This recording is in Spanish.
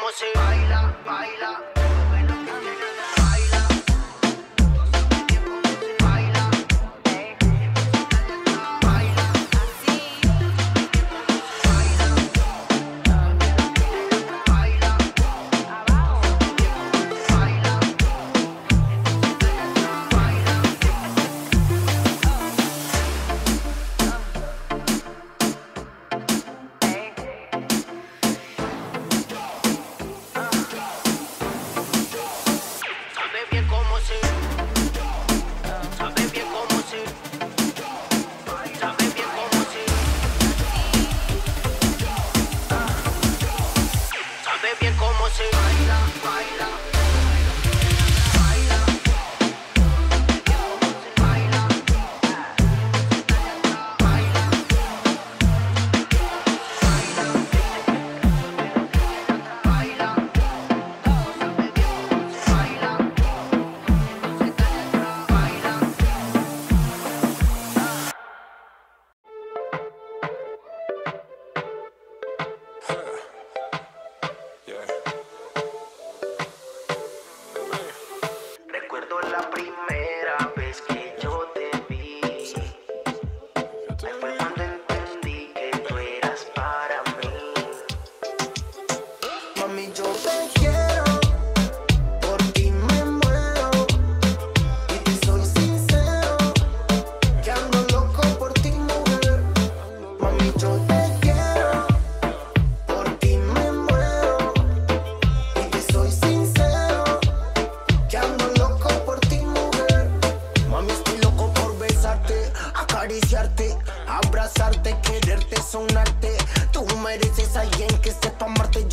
se baila, baila. Recuerdo la primera vez que yo te vi. Fue cuando entendí que tú eras para mí. Mami, yo te quiero, por ti me muero. Y te soy sincero, que ando loco por ti, mujer. Mami, yo te quiero, por ti me muero. Y te soy sincero, que ando loco por ti, mujer. Mami, estoy loco por besarte, acariciarte, abrazarte, quererte, sonarte. Tú mereces a alguien que sepa amarte.